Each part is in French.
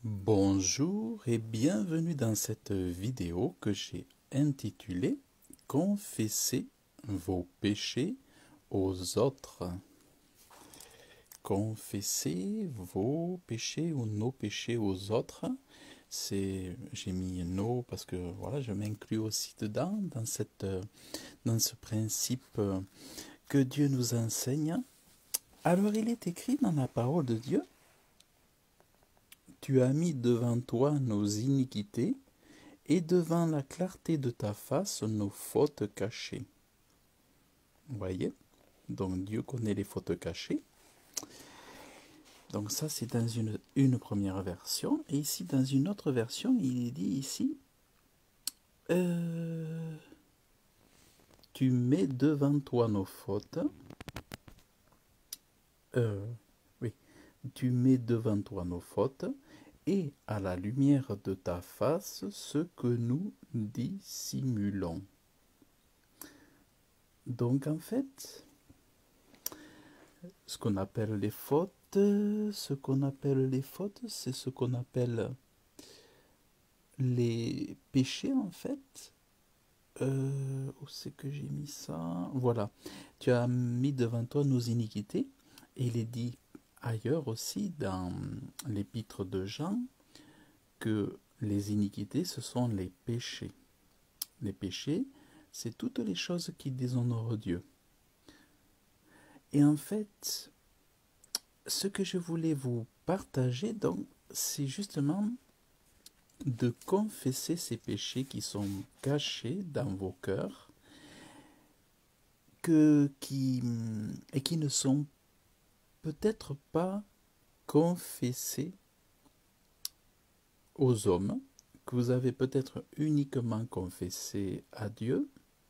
Bonjour et bienvenue dans cette vidéo que j'ai intitulée Confessez vos péchés aux autres. Confessez vos péchés ou nos péchés aux autres. J'ai mis nos parce que voilà, je m'inclus aussi dedans, dans ce principe que Dieu nous enseigne. Alors il est écrit dans la parole de Dieu: Tu as mis devant toi nos iniquités, et devant la clarté de ta face nos fautes cachées. Vous voyez? Donc Dieu connaît les fautes cachées. Donc ça c'est dans une première version. Et ici dans une autre version, il est dit ici, tu mets devant toi nos fautes. Oui, tu mets devant toi nos fautes, et à la lumière de ta face ce que nous dissimulons. Donc en fait, ce qu'on appelle les fautes, c'est ce qu'on appelle les péchés en fait. Où c'est que j'ai mis ça? Voilà. Tu as mis devant toi nos iniquités. Et il est dit ailleurs aussi dans l'épître de Jean que les iniquités, ce sont les péchés. Les péchés, c'est toutes les choses qui déshonorent Dieu. Et en fait, ce que je voulais vous partager, donc, c'est justement de confesser ces péchés qui sont cachés dans vos cœurs et qui ne sont peut-être pas confessés aux hommes, que vous avez peut-être uniquement confessé à Dieu,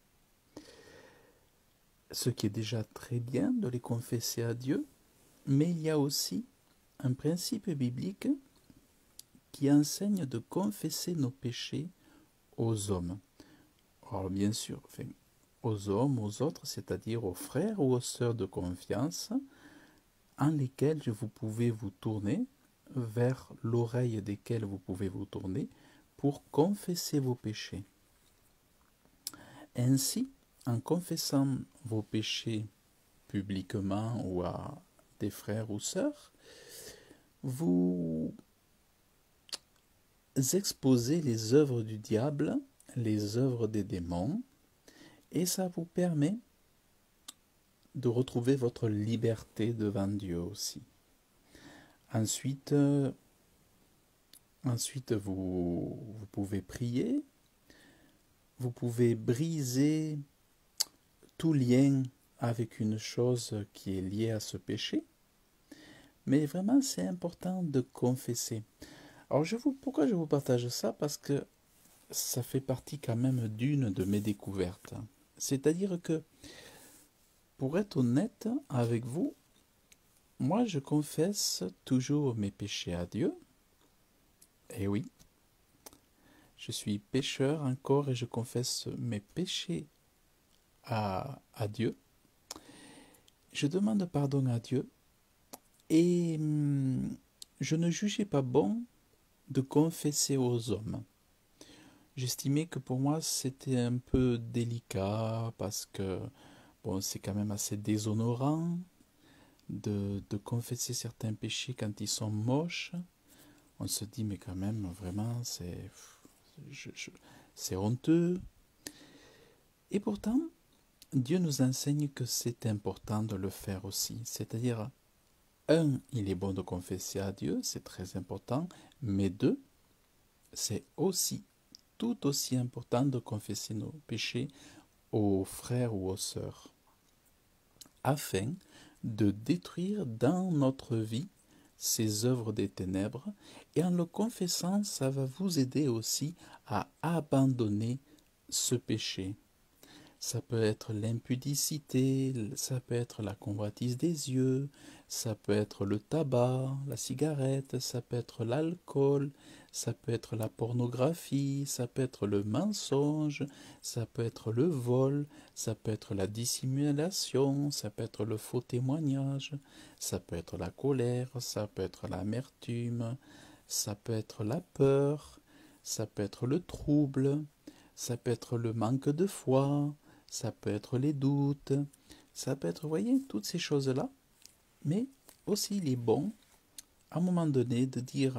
ce qui est déjà très bien de les confesser à Dieu, mais il y a aussi un principe biblique qui enseigne de confesser nos péchés aux hommes. Alors bien sûr, aux hommes, aux autres, c'est-à-dire aux frères ou aux sœurs de confiance, en lesquels vous pouvez vous tourner, vers l'oreille desquels vous pouvez vous tourner pour confesser vos péchés. Ainsi, en confessant vos péchés publiquement ou à des frères ou sœurs, vous exposez les œuvres du diable, les œuvres des démons, et ça vous permet de retrouver votre liberté devant Dieu aussi. Ensuite, vous pouvez prier, vous pouvez briser tout lien avec une chose qui est liée à ce péché, mais vraiment c'est important de confesser. Alors pourquoi je vous partage ça? Parce que ça fait partie quand même d'une de mes découvertes. C'est-à-dire que, pour être honnête avec vous, moi je confesse toujours mes péchés à Dieu. Et oui, je suis pécheur encore et je confesse mes péchés à Dieu. Je demande pardon à Dieu et je ne jugeais pas bon de confesser aux hommes. J'estimais que pour moi c'était un peu délicat parce que bon, c'est quand même assez déshonorant de confesser certains péchés quand ils sont moches. On se dit mais quand même vraiment c'est honteux. Et pourtant, Dieu nous enseigne que c'est important de le faire aussi. C'est-à-dire, il est bon de confesser à Dieu, c'est très important, mais deux, c'est tout aussi important de confesser nos péchés aux frères ou aux sœurs, afin de détruire dans notre vie ces œuvres des ténèbres, et en le confessant, ça va vous aider aussi à abandonner ce péché. Ça peut être l'impudicité, ça peut être la convoitise des yeux, ça peut être le tabac, la cigarette, ça peut être l'alcool, ça peut être la pornographie, ça peut être le mensonge, ça peut être le vol, ça peut être la dissimulation, ça peut être le faux témoignage, ça peut être la colère, ça peut être l'amertume, ça peut être la peur, ça peut être le trouble, ça peut être le manque de foi, ça peut être les doutes, ça peut être, vous voyez, toutes ces choses-là. Mais aussi il est bon, à un moment donné, de dire,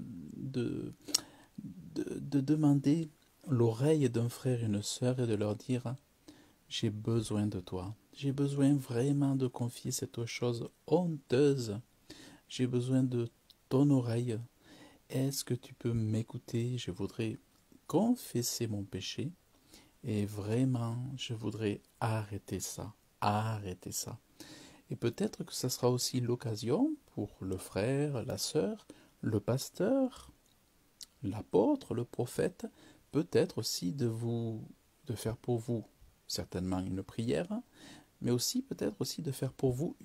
de demander l'oreille d'un frère et une sœur et de leur dire, j'ai besoin de toi. J'ai besoin vraiment de confier cette chose honteuse. J'ai besoin de ton oreille. Est-ce que tu peux m'écouter? Je voudrais confesser mon péché et vraiment, je voudrais arrêter ça. Arrêter ça. Et peut-être que ça sera aussi l'occasion pour le frère, la sœur, le pasteur, l'apôtre, le prophète, peut-être aussi de faire pour vous certainement une prière, mais aussi peut-être aussi de faire pour vous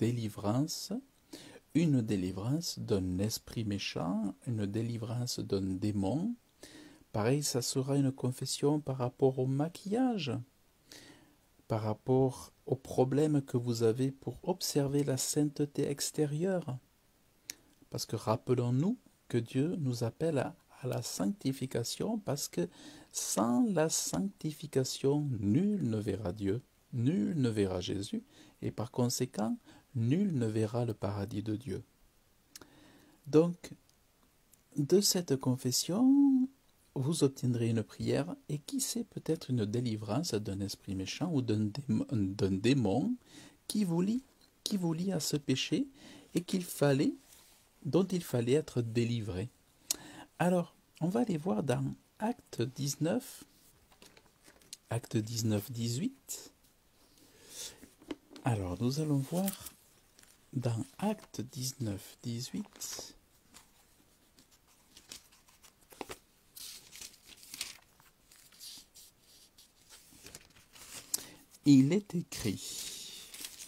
une délivrance d'un esprit méchant, une délivrance d'un démon. Pareil, ça sera une confession par rapport au maquillage, par rapport aux problèmes que vous avez pour observer la sainteté extérieure. Parce que rappelons-nous que Dieu nous appelle à la sanctification, parce que sans la sanctification, nul ne verra Dieu, nul ne verra Jésus, et par conséquent, nul ne verra le paradis de Dieu. Donc, de cette confession, vous obtiendrez une prière, et qui sait, peut-être une délivrance d'un esprit méchant ou d'un démon qui vous lie à ce péché, et dont il fallait être délivré. Alors, on va aller voir dans Acte 19, 18. Alors, nous allons voir dans Acte 19, 18. Il est écrit: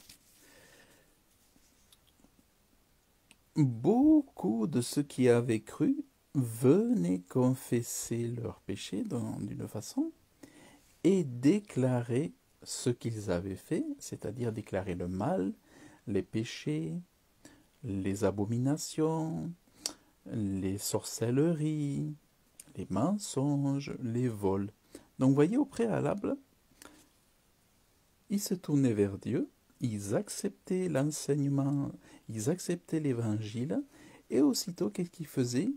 beaucoup de ceux qui avaient cru venaient confesser leurs péchés d'une façon et déclarer ce qu'ils avaient fait, c'est-à-dire déclarer le mal, les péchés, les abominations, les sorcelleries, les mensonges, les vols. Donc, vous voyez, au préalable, ils se tournaient vers Dieu, ils acceptaient l'enseignement, ils acceptaient l'évangile, et aussitôt, qu'est-ce qu'ils faisaient?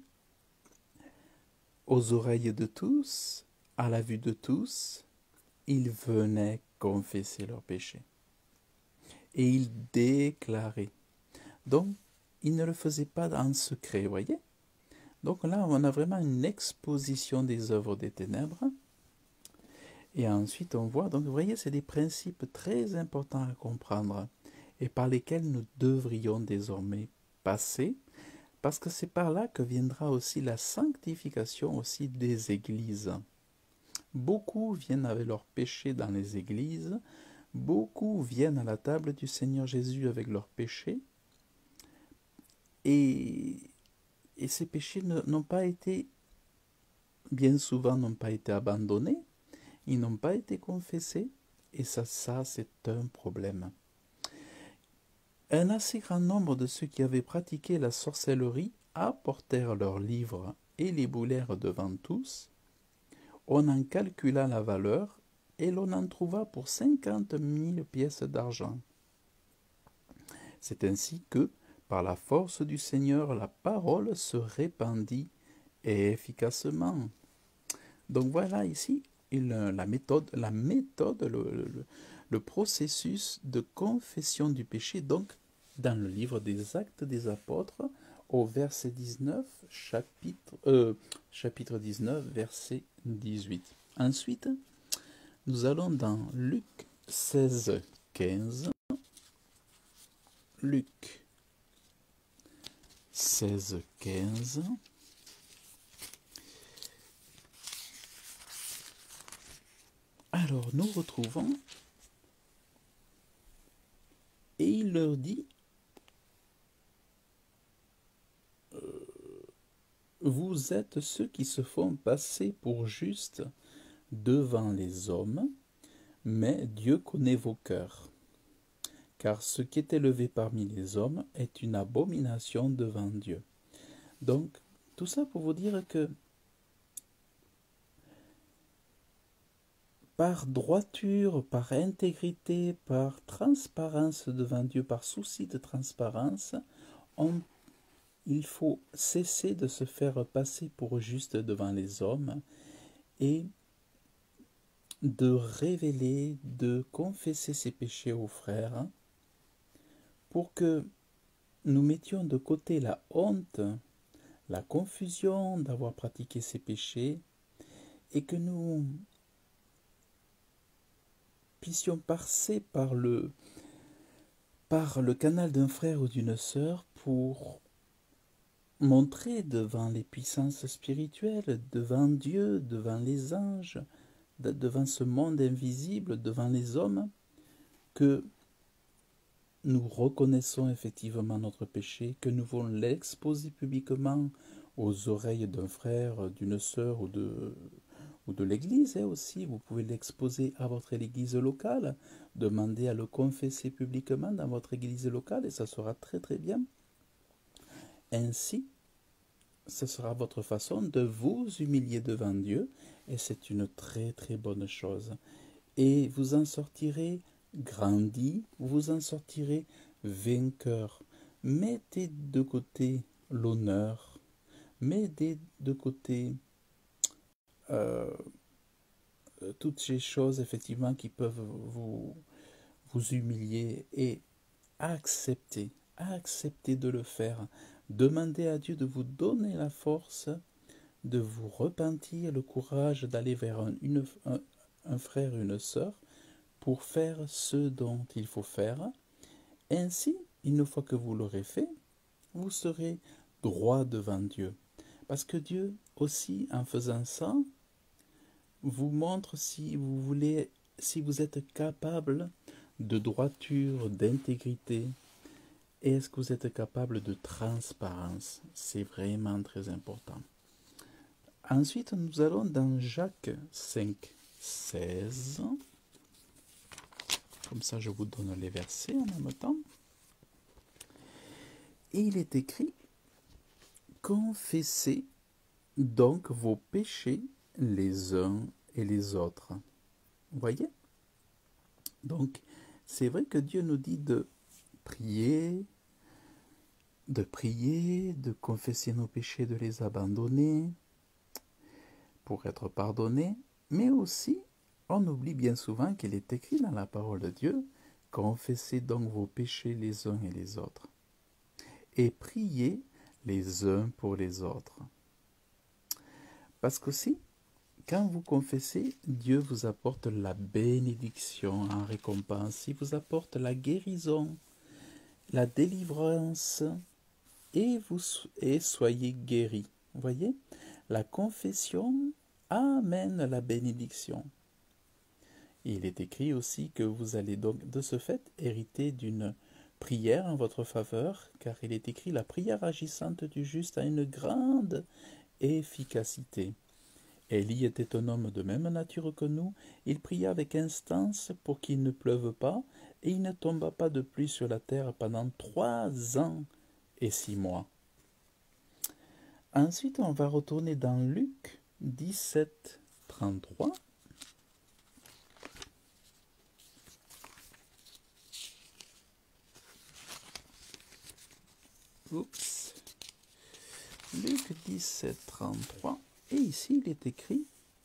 Aux oreilles de tous, à la vue de tous, ils venaient confesser leurs péchés. Et ils déclaraient. Donc, ils ne le faisaient pas en secret, vous voyez? Donc là, on a vraiment une exposition des œuvres des ténèbres. Et ensuite, on voit, donc vous voyez, c'est des principes très importants à comprendre et par lesquels nous devrions désormais passer, parce que c'est par là que viendra aussi la sanctification aussi des églises. Beaucoup viennent avec leurs péchés dans les églises, beaucoup viennent à la table du Seigneur Jésus avec leurs péchés, et ces péchés n'ont pas été, bien souvent, n'ont pas été abandonnés, ils n'ont pas été confessés, et ça c'est un problème. Un assez grand nombre de ceux qui avaient pratiqué la sorcellerie apportèrent leurs livres et les boulèrent devant tous. On en calcula la valeur, et l'on en trouva pour 50 000 pièces d'argent. C'est ainsi que, par la force du Seigneur, la parole se répandit efficacement. Donc voilà ici la méthode, le processus de confession du péché, donc dans le livre des Actes des Apôtres, au verset 19, chapitre 19, verset 18. Ensuite, nous allons dans Luc 16, 15. Luc 16, 15. Alors, nous retrouvons, et il leur dit, vous êtes ceux qui se font passer pour justes devant les hommes, mais Dieu connaît vos cœurs. Car ce qui est élevé parmi les hommes est une abomination devant Dieu. Donc, Tout ça pour vous dire que par droiture, par intégrité, par transparence devant Dieu, par souci de transparence, il faut cesser de se faire passer pour juste devant les hommes et de révéler, de confesser ses péchés aux frères pour que nous mettions de côté la honte, la confusion d'avoir pratiqué ces péchés et que nous puissions passer par le canal d'un frère ou d'une sœur pour montrer devant les puissances spirituelles, devant Dieu, devant les anges, devant ce monde invisible, devant les hommes, que nous reconnaissons effectivement notre péché, que nous voulons l'exposer publiquement aux oreilles d'un frère, d'une sœur ou de l'Église aussi. Vous pouvez l'exposer à votre Église locale, demander à le confesser publiquement dans votre Église locale et ça sera très très bien. Ainsi, ce sera votre façon de vous humilier devant Dieu et c'est une très très bonne chose. Et vous en sortirez grandi, vous en sortirez vainqueur. Mettez de côté l'honneur, mettez de côté toutes ces choses effectivement qui peuvent vous humilier et acceptez de le faire. Demandez à Dieu de vous donner la force de vous repentir, le courage d'aller vers un frère, une sœur, pour faire ce dont il faut faire. Ainsi, une fois que vous l'aurez fait, vous serez droit devant Dieu. Parce que Dieu aussi, en faisant ça, vous montre si vous êtes capable de droiture, d'intégrité, et est-ce que vous êtes capable de transparence. C'est vraiment très important. Ensuite, nous allons dans Jacques 5, 16. Comme ça, je vous donne les versets en même temps. Et il est écrit, « Confessez donc vos péchés les uns et les autres. » Vous voyez? Donc, c'est vrai que Dieu nous dit de prier, de confesser nos péchés, de les abandonner pour être pardonnés, mais aussi, on oublie bien souvent qu'il est écrit dans la parole de Dieu, « Confessez donc vos péchés les uns et les autres, et priez les uns pour les autres. » Parce qu'aussi, quand vous confessez, Dieu vous apporte la bénédiction en récompense, il vous apporte la guérison, la délivrance, et soyez guéris. Vous voyez, la confession amène la bénédiction. Il est écrit aussi que vous allez donc de ce fait hériter d'une prière en votre faveur, car il est écrit la prière agissante du juste a une grande efficacité. Élie était un homme de même nature que nous, il pria avec instance pour qu'il ne pleuve pas, et il ne tomba pas de pluie sur la terre pendant 3 ans et 6 mois. Ensuite, on va retourner dans Luc 17, 33. Oups. Luc 17, 33. Et ici, il est écrit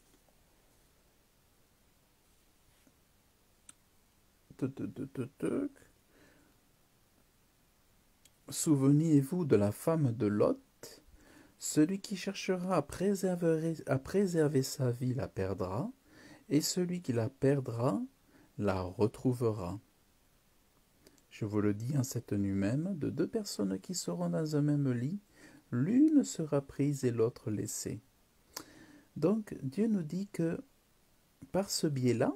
Souvenez-vous de la femme de Lot. Celui qui cherchera à préserver sa vie la perdra, et celui qui la perdra la retrouvera. Je vous le dis en cette nuit même, de 2 personnes qui seront dans un même lit, l'une sera prise et l'autre laissée. Donc Dieu nous dit que par ce biais-là,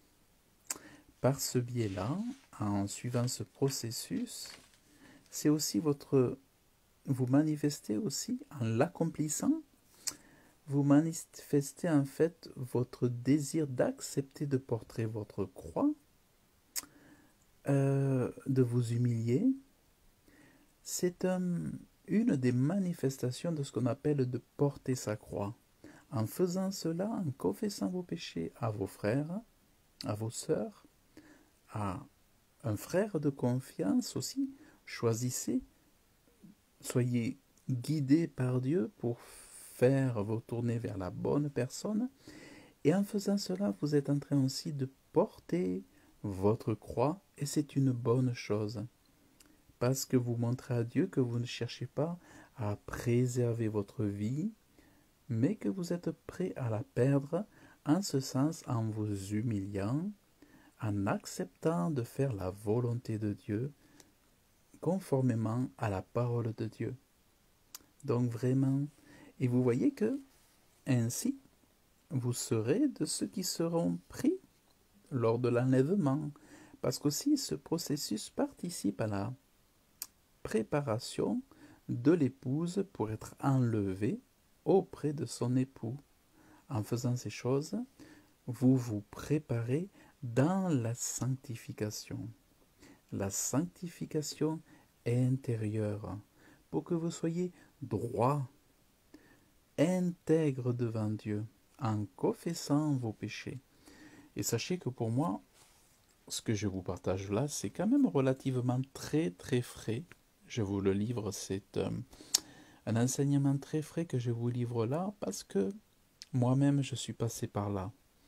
en suivant ce processus, c'est aussi vous manifestez aussi en l'accomplissant, vous manifestez en fait votre désir d'accepter de porter votre croix, de vous humilier. C'est un une des manifestations de ce qu'on appelle de porter sa croix. En faisant cela, en confessant vos péchés à vos frères, à vos sœurs, à un frère de confiance aussi, choisissez, soyez guidés par Dieu pour faire vous tourner vers la bonne personne. Et en faisant cela, vous êtes en train aussi de porter votre croix, et c'est une bonne chose. Parce que vous montrez à Dieu que vous ne cherchez pas à préserver votre vie, mais que vous êtes prêt à la perdre, en ce sens en vous humiliant, en acceptant de faire la volonté de Dieu, conformément à la parole de Dieu. Donc vraiment, et vous voyez que ainsi, vous serez de ceux qui seront pris lors de l'enlèvement, parce qu'aussi ce processus participe à la préparation de l'épouse pour être enlevée auprès de son époux. En faisant ces choses, vous vous préparez dans la sanctification intérieure, pour que vous soyez droit, intègre devant Dieu, en confessant vos péchés. Et sachez que pour moi, ce que je vous partage là, c'est quand même relativement très très frais. Je vous le livre, c'est un enseignement très frais que je vous livre là, parce que moi-même je suis passé par là.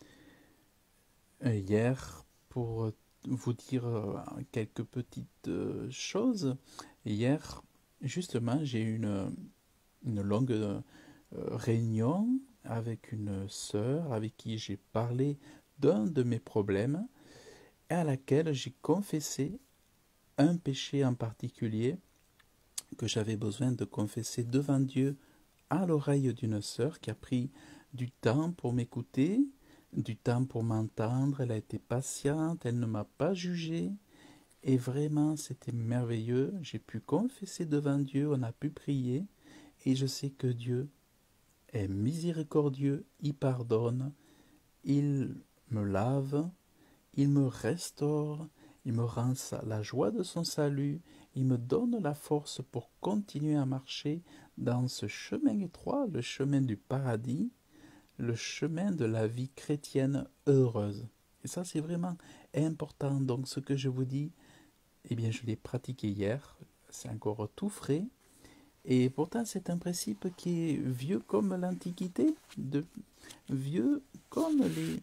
Hier, pour vous dire quelques petites choses, hier, justement, j'ai eu une longue réunion avec une sœur avec qui j'ai parlé d'un de mes problèmes, et à laquelle j'ai confessé un péché en particulier que j'avais besoin de confesser devant Dieu à l'oreille d'une sœur qui a pris du temps pour m'écouter, du temps pour m'entendre. Elle a été patiente, elle ne m'a pas jugé, et vraiment c'était merveilleux. J'ai pu confesser devant Dieu, on a pu prier, et je sais que Dieu est miséricordieux, il pardonne, il me lave, il me restaure, il me rend la joie de son salut, il me donne la force pour continuer à marcher dans ce chemin étroit, le chemin du paradis, le chemin de la vie chrétienne heureuse. Et ça, c'est vraiment important. Donc, ce que je vous dis, eh bien, je l'ai pratiqué hier, c'est encore tout frais. Et pourtant, c'est un principe qui est vieux comme l'Antiquité, vieux comme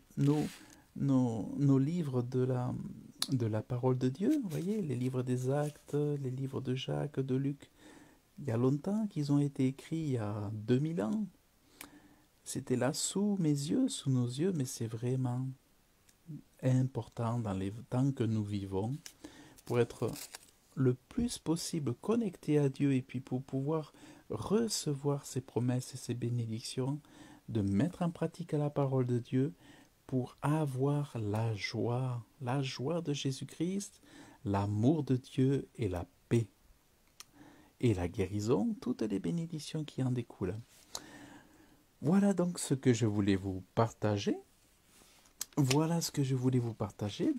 nos livres de la parole de Dieu. Vous voyez, les livres des Actes, les livres de Jacques, de Luc. Il y a longtemps qu'ils ont été écrits, il y a 2000 ans. C'était là sous mes yeux, sous nos yeux, mais c'est vraiment important dans les temps que nous vivons pour être le plus possible connecté à Dieu et puis pour pouvoir recevoir ses promesses et ses bénédictions, de mettre en pratique la parole de Dieu pour avoir la joie de Jésus-Christ, l'amour de Dieu et la paix et la guérison, toutes les bénédictions qui en découlent. Voilà donc ce que je voulais vous partager. Voilà ce que je voulais vous partager.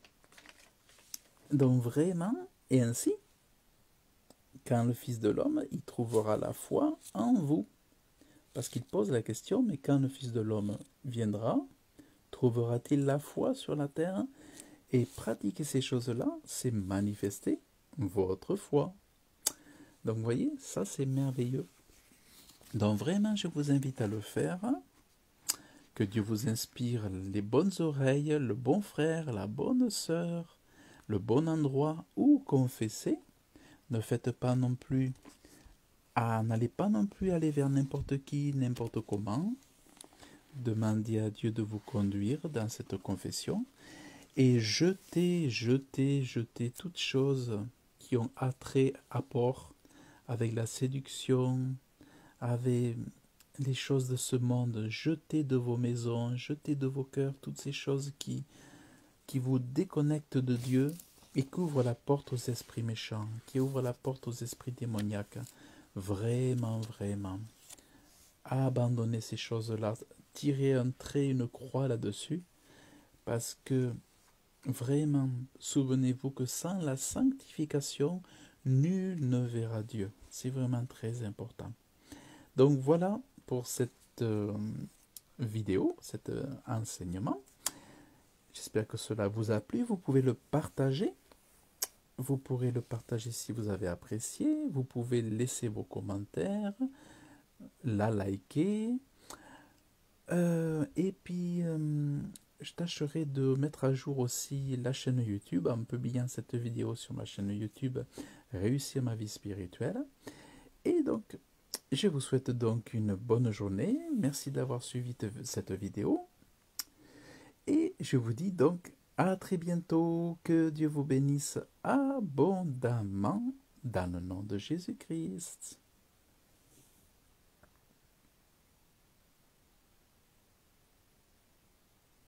Donc vraiment, et ainsi, quand le Fils de l'homme, il trouvera la foi en vous. Parce qu'il pose la question, mais quand le Fils de l'homme viendra, trouvera-t-il la foi sur la terre? Et pratiquer ces choses-là, c'est manifester votre foi. Donc vous voyez, ça c'est merveilleux. Donc vraiment, je vous invite à le faire. Que Dieu vous inspire les bonnes oreilles, le bon frère, la bonne sœur, le bon endroit où confesser. Ne faites pas non plus, n'allez pas non plus aller vers n'importe qui, n'importe comment. Demandez à Dieu de vous conduire dans cette confession et jetez toutes choses qui ont attrait, apport avec la séduction, avec les choses de ce monde. Jetez de vos maisons, jetez de vos cœurs toutes ces choses qui vous déconnectent de Dieu et qui ouvrent la porte aux esprits méchants, qui ouvrent la porte aux esprits démoniaques. Vraiment, vraiment. Abandonnez ces choses-là. Tirez un trait, une croix là-dessus. Parce que, vraiment, souvenez-vous que sans la sanctification, nul ne verra Dieu. C'est vraiment très important. Donc voilà pour cette vidéo, cet enseignement. J'espère que cela vous a plu. Vous pouvez le partager. Vous pourrez le partager si vous avez apprécié. Vous pouvez laisser vos commentaires, la liker. Et puis, je tâcherai de mettre à jour aussi la chaîne YouTube en publiant cette vidéo sur ma chaîne YouTube Réussir ma vie spirituelle. Et donc, je vous souhaite donc une bonne journée. Merci d'avoir suivi cette vidéo. Et je vous dis donc à très bientôt. Que Dieu vous bénisse abondamment dans le nom de Jésus-Christ.